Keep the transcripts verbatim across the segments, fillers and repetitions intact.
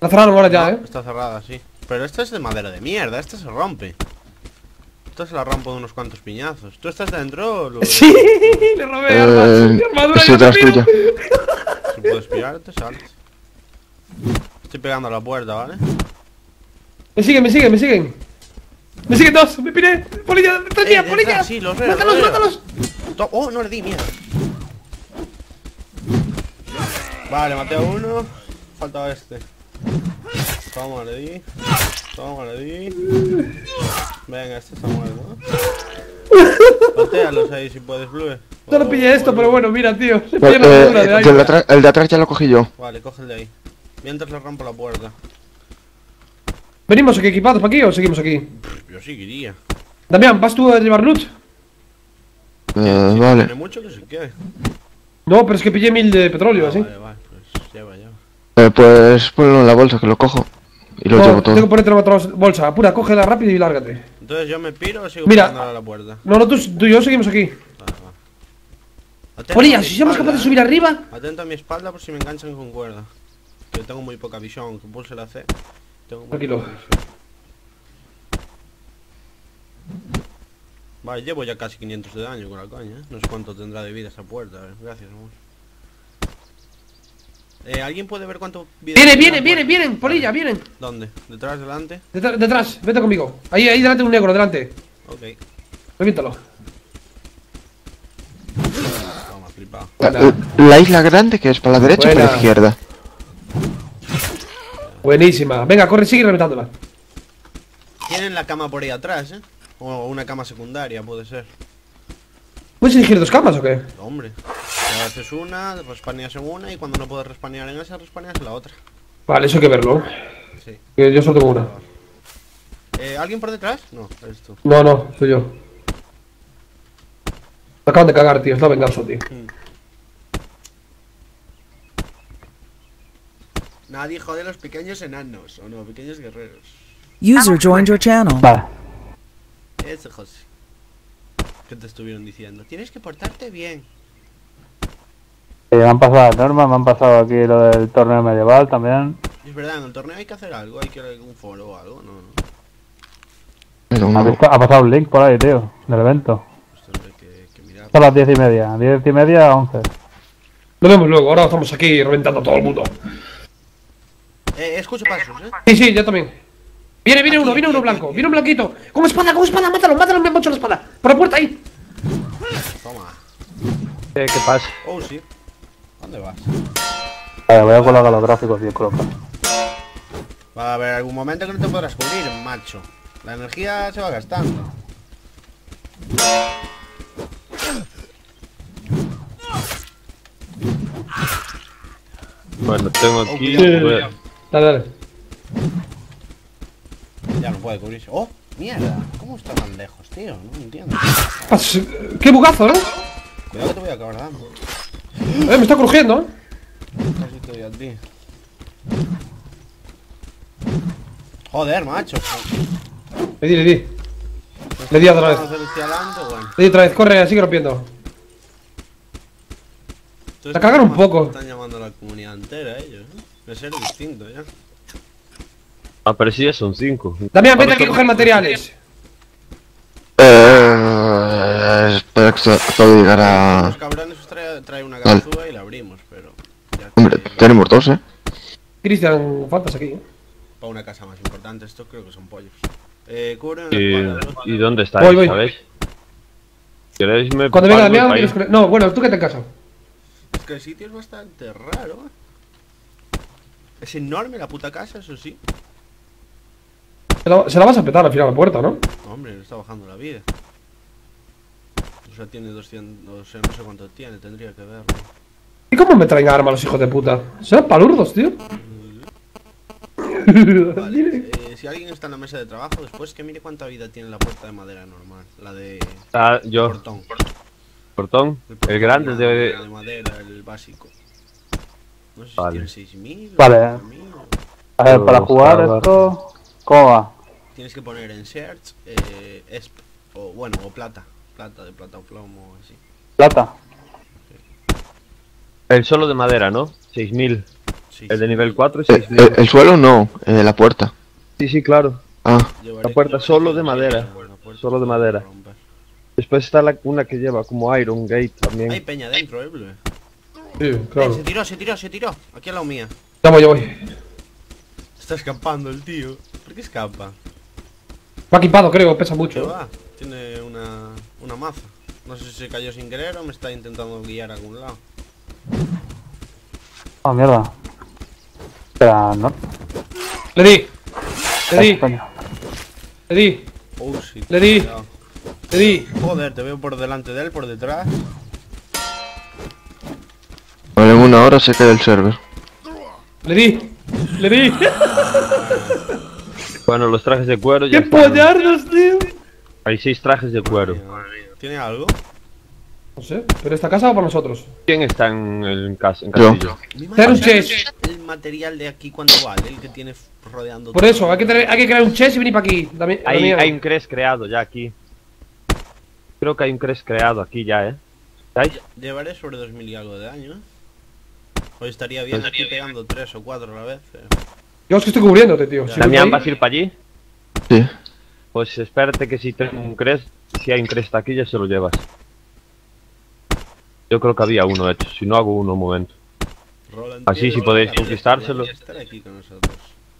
Está cerrado ahora ya, no, eh. Está cerrada, sí. Pero esta es de madera de mierda, esta se rompe. Esta se la rompo de unos cuantos piñazos. ¿Tú estás dentro? Lo... Sí, le robé Eh, armas. Mi armadura estoy y detrás rápido. tuya. Si puedes pirarte, sales. Estoy pegando a la puerta, ¿vale? Me siguen, me siguen, me siguen. Me siguen dos, me piré. Polilla, detrás Eh, mía, detrás, polilla. sí, los veo, Mátalos, los veo. mátalos. To- Oh, no le di, mierda. Vale, maté a uno. Falta este. Toma, le di. Toma, le di. Venga, este está muerto, ¿no? Patealos ahí si puedes, Blue. No lo pillé esto, pero bueno, mira, tío. Se Eh, pilla la armadura de eh, ahí. el, de atrás, el de atrás ya lo cogí yo. Vale, coge el de ahí. Mientras le rompo la puerta. ¿Venimos aquí equipados para aquí o seguimos aquí? Pff, Yo seguiría. Damián, ¿vas tú a llevar loot? Eh, Si vale. tiene mucho que se quede. No, pero es que pillé mil de petróleo, Ah, así. Vale, vale, pues lleva, lleva. Eh, pues ponlo en la bolsa que lo cojo. Y lo No, llevo todo. tengo que ponerte en otra bolsa. Apura, cógela rápido y lárgate. Entonces yo me piro o sigo Mira. pegando a la puerta. No, no, tú, tú y yo seguimos aquí. Vale, vale. Atento a Polilla, mi si somos espalda, capaces de eh. subir arriba. Atento a mi espalda por si me enganchan con cuerda. Que tengo muy poca visión, que pulse la C. Tengo muy Tranquilo. poca visión. Vale, llevo ya casi quinientos de daño con la coña, ¿eh? No sé cuánto tendrá de vida esa puerta, a ver, gracias, amor. Eh, ¿alguien puede ver cuánto vida Viene, tiene viene, la viene, puerta? vienen, polilla, Vale. vienen. ¿Dónde? ¿Detrás, delante? Detrás, detrás, vete conmigo. Ahí, ahí delante un negro, delante. Ok. Reviéntalo. Toma, flipado. La, la isla grande que es para la derecha o para la Buena. izquierda. Buenísima. Venga, corre, sigue reventándola. Tienen la cama por ahí atrás, ¿eh? O una cama secundaria, puede ser. ¿Puedes elegir dos camas o qué? Hombre. Te haces una, respaneas en una y cuando no puedes respanear en esa, respaneas en la otra. Vale, eso hay que verlo. Sí. Que yo solo tengo una. Eh, ¿Alguien por detrás? No, eres tú. No, no, soy yo. Me acaban de cagar, tío. Es la venganza, tío. Nadie jode a los pequeños enanos, o no, pequeños guerreros. User joined your channel. Vale. Ese José. ¿Qué te estuvieron diciendo? Tienes que portarte bien. Eh, me han pasado las normas, me han pasado aquí lo del torneo medieval también. Es verdad, en el torneo hay que hacer algo, hay que ir a algún foro o algo, no, no. Pero ¿Has no. visto? Ha pasado un link por ahí, tío, del evento. Pues tendré que, que mirar. Son las diez y media, diez y media a once. Nos vemos luego. Ahora estamos aquí reventando a todo el mundo. Eh, escucho pasos, ¿eh? Sí, sí, yo también. Viene, viene Aquí, uno, viene aquí, uno aquí, blanco. aquí. Viene un blanquito. Con espada, con espada. Mátalo, mátalo. Me han hecho la espada. Por la puerta ahí. Toma. ¿Qué, qué pasa? Oh, sí. ¿Dónde vas? Vale, voy a colocar los gráficos bien colocados. Va a haber algún momento que no te podrás cubrir, macho. La energía se va gastando. Bueno, tengo Oh, aquí... cuidado. voy a- Dale, dale. Ya no puede cubrirse. ¡Oh! ¡Mierda! ¿Cómo está tan lejos, tío? No entiendo. Pas- Qué bugazo, ¿no? Cuidado que te voy a acabar dando. Eh, me está crujiendo, ¿eh? Casi te doy a ti. Joder, macho. Le di, le di. Le di otra vez. Vamos a hacer hacia adelante, bueno. Le di otra vez. Corre, sigue rompiendo. Entonces, La cagaron un están- poco. Están llamando a la comunidad entera ellos, ¿eh? De ser distinto ya. Ah, pero sí, ya son cinco. Damián, vete Ahora aquí a son- coger materiales. Eh, espera que se- acabo de llegar a... Los cabrones os trae, trae una ganzúa y la abrimos, pero... Ya Hombre, que- tenemos dos, eh. Cristian, faltas aquí. ¿eh? Para una casa más importante, esto creo que son pollos. Eh, cubren ¿Y, la espalda, ¿no? ¿y dónde estáis, Voy, voy. sabéis? ¿Queréis me Cuando venga palmo Damián, para tienes ir? que- No, bueno, tú que te en casa. Es que el sitio es bastante raro, ¿eh? Es enorme la puta casa, eso sí. Se la, se la vas a petar al final la puerta, ¿no? Hombre, le está bajando la vida. O sea, tiene doscientos... O sea, no sé cuánto tiene, tendría que verlo. ¿Y cómo me traen armas los hijos de puta? Serán palurdos, tío. Vale, eh, si alguien está en la mesa de trabajo, después que mire cuánta vida tiene la puerta de madera normal. La de... Ah, yo, portón. portón. portón El grande de, de... de madera, el básico. No sé si Vale. tiene seis mil. Vale. A ver, para jugar Buscar, esto... ¿Cómo va? Tienes que poner en search, eh, esp, o bueno, o plata. Plata, de plata o plomo, así. Plata. El solo de madera, ¿no? seis mil. Sí, El de sí. nivel cuatro y Eh, seis. eh, el suelo no, eh, la puerta. Sí, sí, claro. Ah, Llevaré La puerta como solo seis de madera. la puerta Solo de para madera. romper. Después está la, una que lleva como Iron Gate también. Hay peña dentro, eh, Blue. Sí, Eh, claro. se tiró, se tiró, se tiró. Aquí a la mía. Ya voy, ya voy. Está escapando el tío. ¿Por qué escapa? Va equipado, creo, pesa ¿Qué mucho. va? Tiene una, una maza. No sé si se cayó sin querer o me está intentando guiar a algún lado. Oh, mierda. Espera, no. Le di, le Ay, di, coño. Eh. le di, Oh, sí. Le di. Cuidado. le di. Joder, te veo por delante de él, por detrás. vale, en una hora se queda el server. Le di, le di. Bueno, los trajes de cuero ya ¡Qué están. pollardos, tío! Hay seis trajes de cuero. ¿Tiene algo? No sé, ¿pero esta casa va por nosotros? ¿Quién está en el cas en Yo. castillo? Tener un chest. El material de aquí, ¿cuánto vale? El que tiene rodeando Por todo. eso, hay que, tener, hay que crear un chest y venir para aquí. Dami- Hay, Damián. hay un cres creado ya aquí. Creo que hay un cres creado aquí ya, ¿eh? ¿Estáis? Llevaré sobre dos mil y algo de daño, ¿eh? Hoy estaría bien aquí pegando tres o cuatro a la vez. eh. Yo es que estoy cubriéndote, tío. Si Damián, voy ¿vas ahí- a ir para allí? Sí. Pues espérate que si tengo un cres, si hay un cres aquí ya se lo llevas. Yo creo que había uno hecho, si no hago uno un momento. Roland Así, tiene si podéis que conquistárselo. estar aquí con nosotros.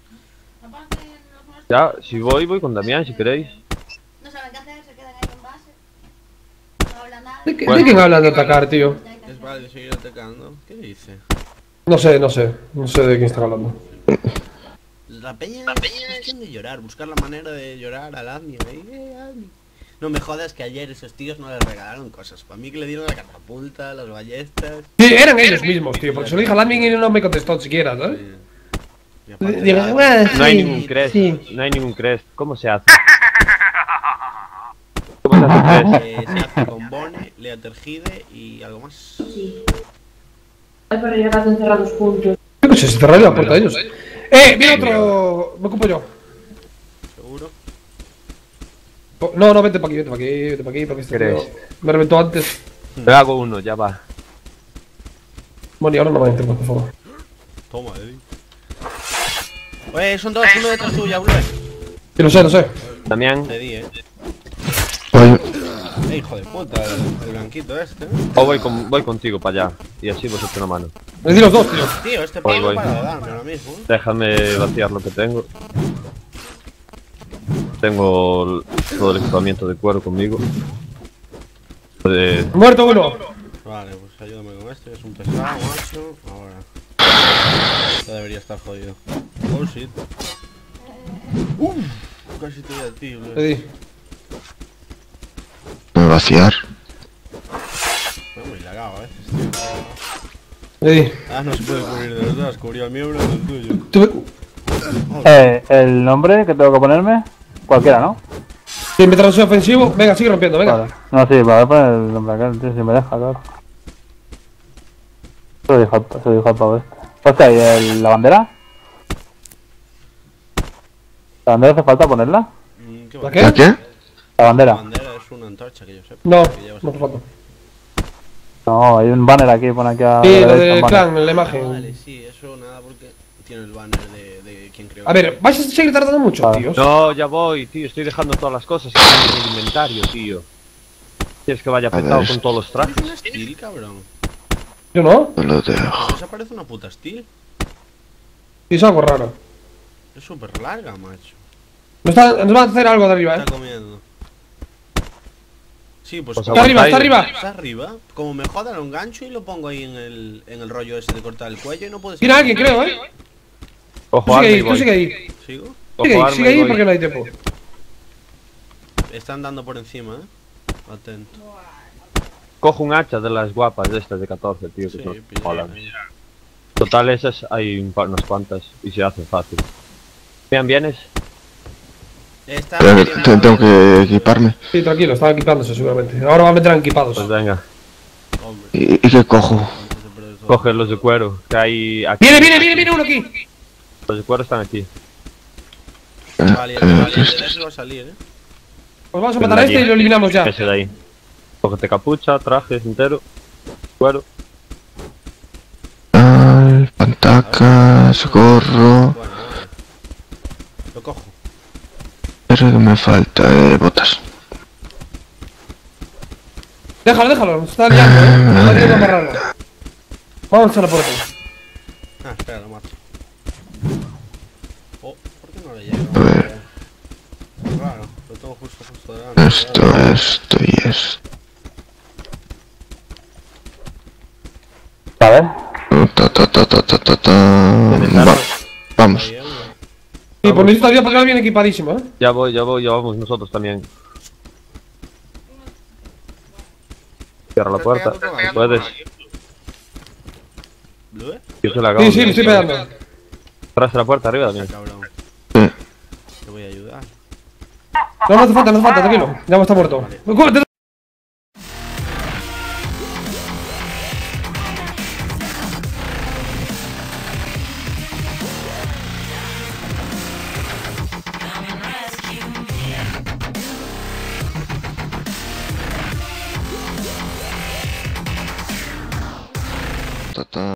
Ya, si voy, voy con Damián si queréis. No saben qué hacer, se quedan ahí en base. No hablan nada. ¿De, qué- Bueno. ¿De quién hablan de atacar, tío? Es válido seguir atacando. ¿Qué dice? No sé, no sé. No sé de quién está hablando. La peña, la peña es cuestión de llorar, buscar la manera de llorar al admin ahí. Eh, admin. No me jodas que ayer esos tíos no les regalaron cosas. Para mí que le dieron la catapulta, las ballestas. Sí, eran ellos mismos, tío. Porque se lo dije al admin y no me contestó siquiera, ¿sabes? eh, y aparte Digo, nada, "Bueno, No hay sí, ningún crest, sí". no hay ningún crest. ¿Cómo se hace? ¿Cómo se hace crest? eh, se hace con Bone, Leatergide y algo más. Sí. Ay, pero llegaron encerrados juntos. ¿Qué coche? Se cerraron la puerta de ellos. ¡Eh! Viene otro. Me ocupo yo. ¿Seguro? Oh, No, no, vete para aquí, vete para aquí, vete para aquí, porque este ¿Crees? tío me reventó antes. Le hago uno, ya va. Bueno, y ahora no me entres, por favor. Toma, Eddie. Oye, son dos, uno detrás tuya, Blue. Sí, lo sé, lo sé. Damián, Te di, eh. Voy. Eh, hijo de puta, el, el blanquito este. ¿eh? o voy, con, voy contigo para allá. Y así vos echas una mano. Le di los dos, tío. Tío, este Voy, palo voy. para de darme ahora mismo. ¿eh? Déjame vaciar lo que tengo. Tengo el- todo el equipamiento de cuero conmigo. De- Muerto uno. Vale, pues ayúdame con este, que es un pesado, macho. Ahora. Ya debería estar jodido. Oh, shit. Uff, casi te doy a ti, Le Blue. di. Me voy a vaciar. No, muy lagado, eh. Este, Le di. ah, no se puede cubrir de los dos, cubrió el mío, pero el tuyo. Tuve- Eh, el nombre que tengo que ponerme, cualquiera, ¿no? Sí, mientras no soy ofensivo. Venga, sigue rompiendo, venga. Vale. No, sí, voy a poner el nombre acá, tío, si me deja, claro. Se lo dijo, al- se lo dijo al pavo este. Hostia, ¿y el- la bandera? ¿La bandera hace falta ponerla? Mm, ¿Qué ¿La va? qué? ¿La qué? La La bandera. bandera es una antorcha que yo sepa. No, que llevas no hace falta. No, hay un banner aquí, pone aquí a... Sí, la lo derecha, del un banner. clan, la Ah, imagen. vale, sí, eso nada porque tiene el banner de, de quien creó. A ver, ¿vais a seguir tardando mucho, Vale. tíos? No, ya voy, tío. Estoy dejando todas las cosas que tengo en el inventario, tío. ¿Quieres que vaya A ver. petado con todos los trajes? Es una steel, cabrón. Yo no. No lo dejo. Esa parece una puta steel. Sí, es algo raro. Es súper larga, macho. Nos, está- nos van a hacer algo de arriba, eh. Está comiendo. Sí, pues... Pues como- Está arriba, está arriba. Está arriba. Como me joda, lo engancho y lo pongo ahí en el, en el rollo ese de cortar el cuello y no puedes... Viene alguien, creo, eh. Tú Ojo, sigue arma y ahí, tú voy. sigue ahí. ¿Sigo? Sigue Ojo, ahí, arma sigue y ahí voy. porque no hay tiempo. Están dando por encima, eh. Atento. Cojo un hacha de las guapas de estas de catorce, tío. Que Sí, son pilla. molan. Total, esas hay un par- unas cuantas y se hace fácil. Bien, ¿vienes? Está Pero metiendo te- tengo la- que equiparme. Sí, tranquilo, están equipándose seguramente. Ahora van a meter equipados. Pues venga. Hombre, ¿Y, y qué cojo? no se pierde todo. Coge los de cuero, que hay aquí. Viene, viene, viene, viene uno aquí. Los de cuero están aquí. Vale, el Eh, valiente este. de ese va a salir, eh. Pues vamos a Pero matar a allí. este y lo eliminamos ya. Ese de ahí. Cógete capucha, trajes entero. Cuero. Al pantano. placas, gorro. Bueno, vale. Lo cojo. Pero que me falta, eh, botas. Déjalo, déjalo, se está liando, eh. Está liando más raro. Vamos a la puerta. Ah, espera, lo mato. Oh, ¿por qué no le llega? A ver. Claro, lo tengo justo, justo delante. Esto, esto y esto. A ver. Ta, ta, ta, ta, ta, ta, ta. Va- Vamos. Ahí, uno. Sí, pues necesito ayuda porque ahora viene equipadísimo, eh. Ya voy, ya voy, ya vamos nosotros también. Cierra la puerta. Puedes. ¿Blue? Yo se la hago. Sí, sí, le estoy pegando. Tras la puerta arriba también. Cabrón. Sí. Te voy a ayudar. No, no hace falta, no hace falta, tranquilo. Ya está muerto. ¡Cúbrete! Ta, ta.